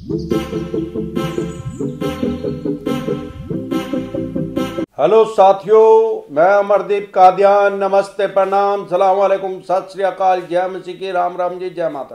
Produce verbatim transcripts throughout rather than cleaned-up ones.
Hello साथियों, मैं अमरदीप कादियान। नमस्ते, प्रणाम, सलाम वालेकुम, सत श्री अकाल, जय मसीह की, राम राम जी, जय माता।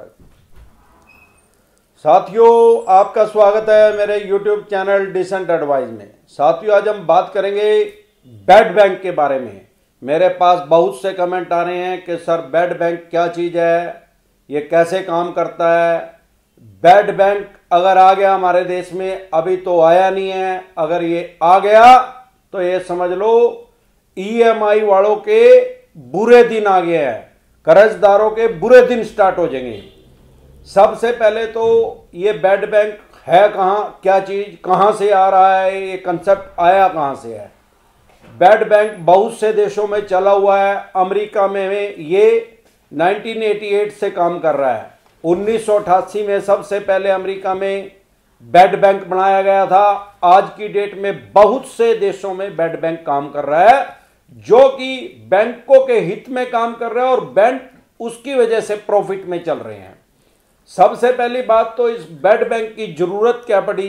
साथियों, आपका स्वागत है मेरे यूट्यूब चैनल डिसेंट एडवाइस में। साथियों, आज हम बात करेंगे बेड बैंक के बारे में। मेरे पास बहुत से कमेंट आ रहे हैं कि सर बेड बैंक क्या चीज़ है, ये कैसे काम करता है। बेड बैंक अगर आ गया हमारे देश में, अभी तो आया नहीं है, अगर ये आ गया तो ये समझ लो ईएमआई वालों के बुरे दिन आ गए हैं, कर्जदारों के बुरे दिन स्टार्ट हो जाएंगे। सबसे पहले तो ये बेड बैंक है कहाँ, क्या चीज़, कहाँ से आ रहा है, ये कंसेप्ट आया कहाँ से है। बेड बैंक बहुत से देशों में चला हुआ है। अमेरिका में ये नाइनटीन एटी एट से काम कर रहा है। उन्नीस सौ अठासी में सबसे पहले अमेरिका में बेड बैंक बनाया गया था। आज की डेट में बहुत से देशों में बेड बैंक काम कर रहा है, जो कि बैंकों के हित में काम कर रहा है और बैंक उसकी वजह से प्रॉफिट में चल रहे हैं। सबसे पहली बात तो इस बेड बैंक की जरूरत क्या पड़ी,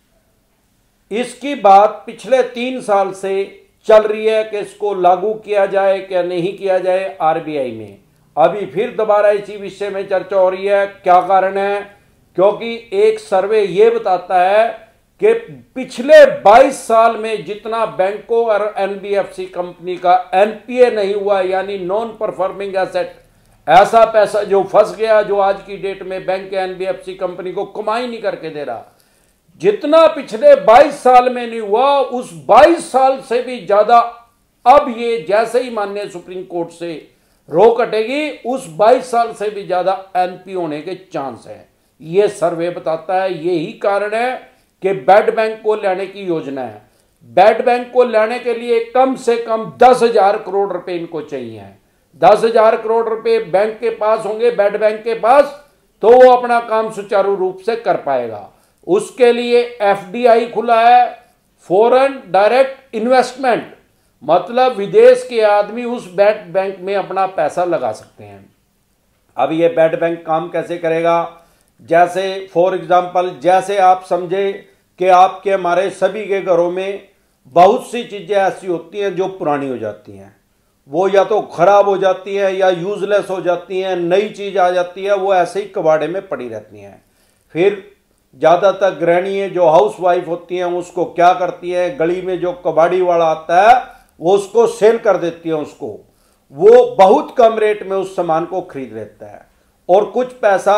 इसकी बात पिछले तीन साल से चल रही है कि इसको लागू किया जाए क्या नहीं किया जाए आरबीआई में। अभी फिर दोबारा इसी विषय में चर्चा हो रही है। क्या कारण है? क्योंकि एक सर्वे ये बताता है कि पिछले बाईस साल में जितना बैंकों और एनबीएफसी कंपनी का एनपीए नहीं हुआ, यानी नॉन परफॉर्मिंग एसेट, ऐसा पैसा जो फंस गया, जो आज की डेट में बैंक एनबीएफसी कंपनी को कमाई नहीं करके दे रहा, जितना पिछले बाईस साल में नहीं हुआ, उस बाईस साल से भी ज्यादा अब ये जैसे ही माननीय सुप्रीम कोर्ट से रोक हटेगी, उस बाईस साल से भी ज्यादा एनपी होने के चांस है। ये सर्वे बताता है। यही कारण है कि बेड बैंक को लेने की योजना है। बेड बैंक को लेने के लिए कम से कम दस हजार करोड़ रुपए इनको चाहिए। दस हजार करोड़ रुपए बैंक के पास होंगे, बेड बैंक के पास, तो वो अपना काम सुचारू रूप से कर पाएगा। उसके लिए एफडीआई खुला है, फॉरेन डायरेक्ट इन्वेस्टमेंट, मतलब विदेश के आदमी उस बेड बैंक में अपना पैसा लगा सकते हैं। अब ये बेड बैंक काम कैसे करेगा? जैसे फॉर एग्जांपल, जैसे आप समझे कि आपके हमारे सभी के घरों में बहुत सी चीज़ें ऐसी होती हैं जो पुरानी हो जाती हैं, वो या तो खराब हो जाती है या यूजलेस हो जाती हैं, नई चीज़ आ जाती है, वो ऐसे ही कबाड़े में पड़ी रहती हैं। फिर ज़्यादातर गृहिणी जो हाउस वाइफ होती हैं उसको क्या करती है, गली में जो कबाड़ी वाला आता है वो उसको सेल कर देती है, उसको वो बहुत कम रेट में उस सामान को खरीद लेता है और कुछ पैसा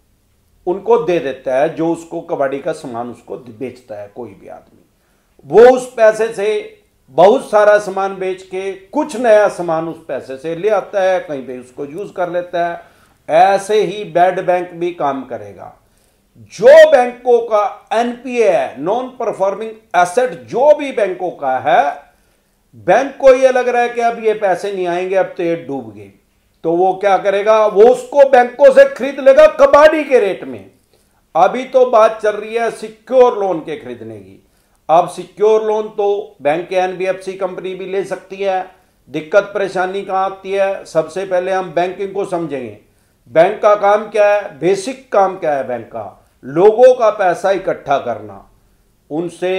उनको दे देता है, जो उसको कबाड़ी का सामान उसको बेचता है कोई भी आदमी। वो उस पैसे से बहुत सारा सामान बेच के कुछ नया सामान उस पैसे से ले आता है, कहीं पे उसको यूज कर लेता है। ऐसे ही बेड बैंक भी काम करेगा। जो बैंकों का एनपीए है, नॉन परफॉर्मिंग एसेट, जो भी बैंकों का है, बैंक को यह लग रहा है कि अब ये पैसे नहीं आएंगे, अब तो ये डूब गए, तो वो क्या करेगा, वो उसको बैंकों से खरीद लेगा कबाड़ी के रेट में। अभी तो बात चल रही है सिक्योर लोन के खरीदने की। अब सिक्योर लोन तो बैंक के एनबीएफसी कंपनी भी ले सकती है। दिक्कत परेशानी कहाँ आती है? सबसे पहले हम बैंकिंग को समझेंगे। बैंक का काम क्या है, बेसिक काम क्या है बैंक का? लोगों का पैसा इकट्ठा करना, उनसे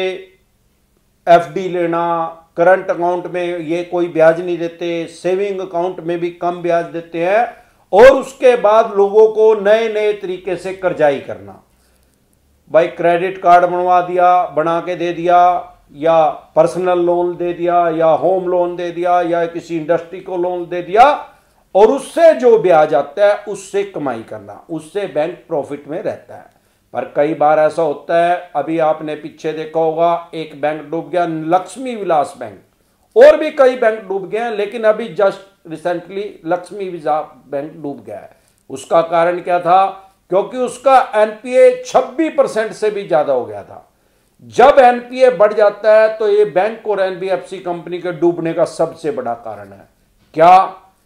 एफडी लेना, करंट अकाउंट में ये कोई ब्याज नहीं देते, सेविंग अकाउंट में भी कम ब्याज देते हैं, और उसके बाद लोगों को नए नए तरीके से कर्जाई करना। भाई क्रेडिट कार्ड बनवा दिया, बना के दे दिया, या पर्सनल लोन दे दिया, या होम लोन दे दिया, या किसी इंडस्ट्री को लोन दे दिया, और उससे जो ब्याज आता है उससे कमाई करना, उससे बैंक प्रॉफिट में रहता है। पर कई बार ऐसा होता है, अभी आपने पीछे देखा होगा एक बैंक डूब गया, लक्ष्मी विलास बैंक, और भी कई बैंक डूब गए हैं, लेकिन अभी just recently Lakshmi Vilas bank डूब गया है। उसका कारण क्या था? क्योंकि उसका एनपीए छब्बीस परसेंट से भी ज्यादा हो गया था। जब एनपीए बढ़ जाता है तो ये बैंक और एनबीएफसी कंपनी के डूबने का सबसे बड़ा कारण है। क्या?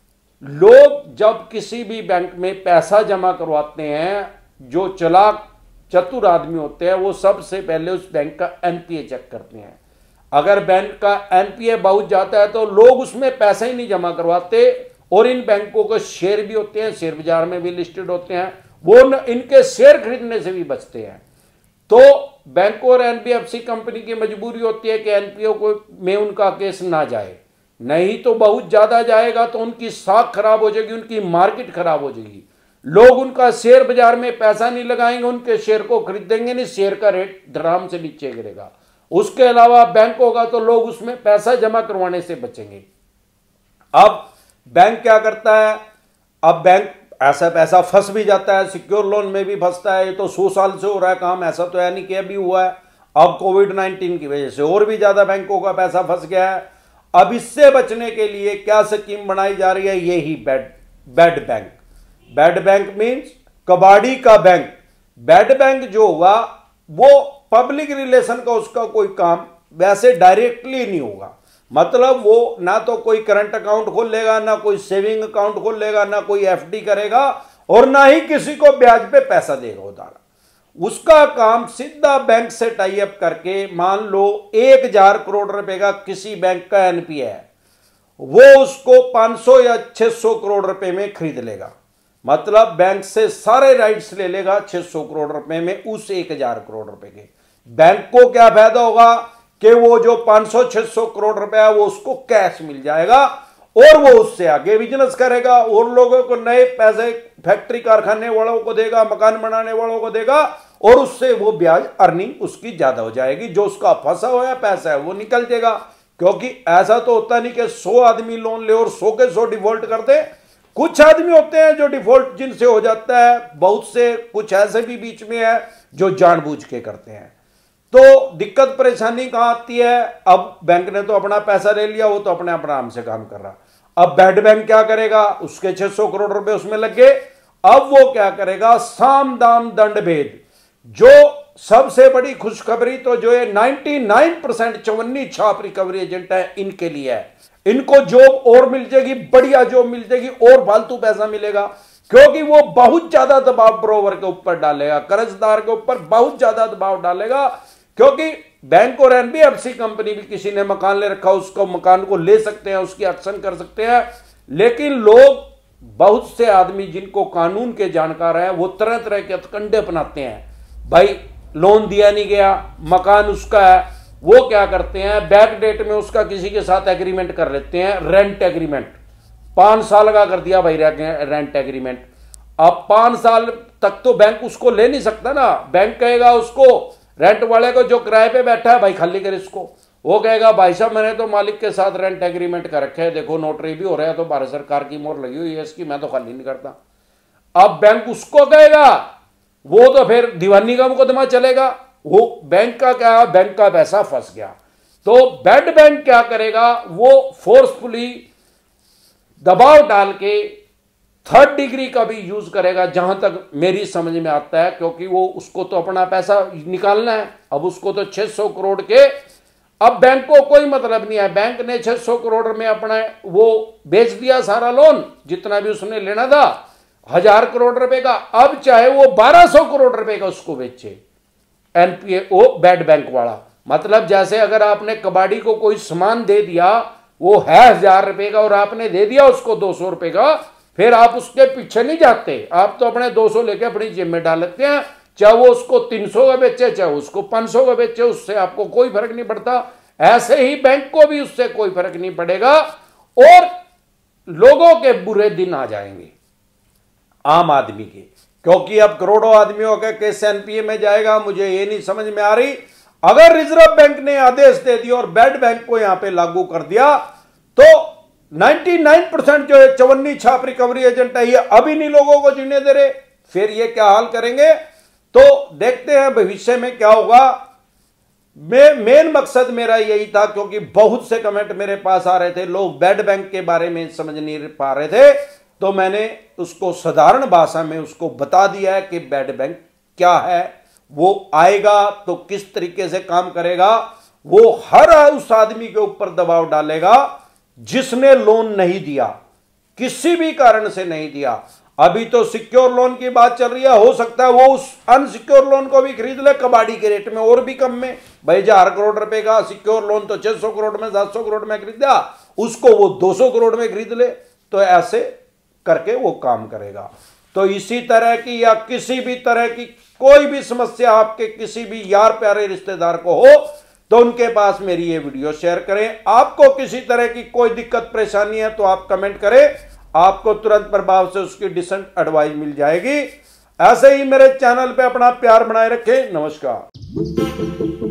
लोग जब किसी भी बैंक में पैसा जमा करवाते हैं, जो चालाक चतुर आदमी होते हैं, वो सबसे पहले उस बैंक का एनपीए चेक करते हैं। अगर बैंक का एनपीए बहुत जाता है तो लोग उसमें पैसा ही नहीं जमा करवाते, और इन बैंकों के शेयर भी होते हैं, शेयर बाजार में भी लिस्टेड होते हैं, वो इनके शेयर खरीदने से भी बचते हैं। तो बैंक और एनबीएफसी कंपनी की मजबूरी होती है कि एनपीओ को में उनका केस ना जाए, नहीं तो बहुत ज्यादा जाएगा तो उनकी साख खराब हो जाएगी, उनकी मार्केट खराब हो जाएगी, लोग उनका शेयर बाजार में पैसा नहीं लगाएंगे, उनके शेयर को खरीदेंगे नहीं, शेयर का रेट धड़ाम से नीचे गिरेगा। उसके अलावा बैंक होगा तो लोग उसमें पैसा जमा करवाने से बचेंगे। अब बैंक क्या करता है, अब बैंक ऐसा पैसा फंस भी जाता है, सिक्योर लोन में भी फंसता है। ये तो सौ साल से हो रहा है काम, ऐसा तो है नहीं कि अभी हुआ है। अब कोविड नाइन्टीन की वजह से और भी ज्यादा बैंकों का पैसा फंस गया है। अब इससे बचने के लिए क्या स्कीम बनाई जा रही है, यही bad bad bank. Bad bank means कबाड़ी का बैंक। बैड बैंक जो होगा वो पब्लिक रिलेशन का उसका कोई काम वैसे डायरेक्टली नहीं होगा, मतलब वो ना तो कोई करंट अकाउंट खोल लेगा, ना कोई सेविंग अकाउंट खोल लेगा, ना कोई एफडी करेगा और ना ही किसी को ब्याज पे पैसा देगा उधार। उसका काम सीधा बैंक से टाई अप करके, मान लो एक हजार करोड़ रुपए का किसी बैंक का एनपीए है, वो उसको पांच सौ या छह सौ करोड़ रुपए में खरीद लेगा, मतलब बैंक से सारे राइट्स ले लेगा छह सौ करोड़ रुपए में उस एक हजार करोड़ रुपए के। बैंक को क्या फायदा होगा कि वो जो पांच सौ छह सौ करोड़ रुपया है वो उसको कैश मिल जाएगा और वो उससे आगे बिजनेस करेगा और लोगों को नए पैसे फैक्ट्री कारखाने वालों को देगा, मकान बनाने वालों को देगा और उससे वो ब्याज अर्निंग उसकी ज्यादा हो जाएगी। जो उसका फंसा हुआ पैसा है वो निकल जाएगा, क्योंकि ऐसा तो होता नहीं कि सौ आदमी लोन ले और सौ के सौ डिफॉल्ट कर दे। कुछ आदमी होते हैं जो डिफॉल्ट जिनसे हो जाता है, बहुत से कुछ ऐसे भी बीच में है जो जानबूझ के करते हैं। तो दिक्कत परेशानी कहां आती है, अब बैंक ने तो अपना पैसा ले लिया, वो तो अपने आराम से काम कर रहा। अब बैड बैंक क्या करेगा, उसके छह सौ करोड़ रुपए उसमें लग गए, अब वो क्या करेगा, साम दाम दंड भेद। जो सबसे बड़ी खुशखबरी तो जो है निन्यानवे परसेंट चवन्नी छाप रिकवरी एजेंट है इनके लिए है। इनको जॉब और मिल जाएगी, बढ़िया जॉब मिल जाएगी और फालतू पैसा मिलेगा, क्योंकि वो बहुत ज्यादा दबाव ब्रोवर के ऊपर डालेगा, कर्जदार के ऊपर बहुत ज्यादा दबाव डालेगा। क्योंकि बैंक और एनबीएफसी कंपनी भी, किसी ने मकान ले रखा उसको मकान को ले सकते हैं, उसकी एक्शन कर सकते हैं, लेकिन लोग बहुत से आदमी जिनको कानून के जानकार हैं वो तरह तरह के हथकंडे अपनाते हैं। भाई लोन दिया नहीं गया, मकान उसका है, वो क्या करते हैं बैक डेट में उसका किसी के साथ एग्रीमेंट कर लेते हैं, रेंट एग्रीमेंट पांच साल का कर दिया भाई रेंट एग्रीमेंट। अब पांच साल तक तो बैंक उसको ले नहीं सकता ना, बैंक कहेगा उसको रेंट वाले को जो किराए पे बैठा है भाई खाली कर इसको, वो कहेगा भाई साहब मैंने तो मालिक के साथ रेंट एग्रीमेंट कर रखे है, देखो नोटरी भी हो रहा है तो भारत सरकार की मोहर लगी हुई है इसकी, मैं तो खाली नहीं करता। अब बैंक उसको कहेगा, वो तो फिर दीवानी का मुकदमा चलेगा, वो बैंक का क्या, बैंक का पैसा फंस गया। तो बैड बैंक क्या करेगा, वो फोर्सफुली दबाव डाल के थर्ड डिग्री का भी यूज करेगा, जहां तक मेरी समझ में आता है, क्योंकि वो उसको तो अपना पैसा निकालना है। अब उसको तो छह सौ करोड़ के, अब बैंक को कोई मतलब नहीं है, बैंक ने छह सौ करोड़ में अपना वो बेच दिया सारा लोन, जितना भी उसने लेना था हजार करोड़ रुपए का, अब चाहे वो बारह सौ करोड़ रुपए का उसको बेचे एनपीए वो बैड बैंक वाला। मतलब जैसे अगर आपने कबाड़ी को कोई सामान दे दिया, वो है हजार रुपए का और आपने दे दिया उसको दो सौ रुपए का, फिर आप उसके पीछे नहीं जाते, आप तो अपने दो सौ लेके अपनी जेब में डाल लेते हैं, चाहे वो उसको तीन सौ का बेचे चाहे उसको पांच सौ का बेचे, उससे आपको कोई फर्क नहीं पड़ता। ऐसे ही बैंक को भी उससे कोई फर्क नहीं पड़ेगा और लोगों के बुरे दिन आ जाएंगे आम आदमी के, क्योंकि अब करोड़ों आदमियों का केस एनपीए में जाएगा। मुझे ये नहीं समझ में आ रही, अगर रिजर्व बैंक ने आदेश दे दिया और बैड बैंक को यहां पे लागू कर दिया तो निन्यानवे परसेंट जो है चवन्नी छाप रिकवरी एजेंट है ये अभी नहीं लोगों को जीने दे रहे, फिर ये क्या हाल करेंगे। तो देखते हैं भविष्य में क्या होगा। मैं मेन मकसद मेरा यही था, क्योंकि बहुत से कमेंट मेरे पास आ रहे थे, लोग बैड बैंक के बारे में समझ नहीं पा रहे थे, तो मैंने उसको साधारण भाषा में उसको बता दिया है कि बैड बैंक क्या है, वो आएगा तो किस तरीके से काम करेगा। वो हर उस आदमी के ऊपर दबाव डालेगा जिसने लोन नहीं दिया, किसी भी कारण से नहीं दिया। अभी तो सिक्योर लोन की बात चल रही है, हो सकता है वो उस अनसिक्योर लोन को भी खरीद ले कबाड़ी के रेट में और भी कम में। भाई हजार करोड़ रुपए का सिक्योर लोन तो छह सौ करोड़ में सात सौ करोड़ में खरीदा, उसको वो दो सौ करोड़ में खरीद ले, तो ऐसे करके वो काम करेगा। तो इसी तरह की या किसी भी तरह की कोई भी समस्या आपके किसी भी यार प्यारे रिश्तेदार को हो तो उनके पास मेरी ये वीडियो शेयर करें। आपको किसी तरह की कोई दिक्कत परेशानी है तो आप कमेंट करें, आपको तुरंत प्रभाव से उसकी डिसेंट एडवाइस मिल जाएगी। ऐसे ही मेरे चैनल पे अपना प्यार बनाए रखें। नमस्कार।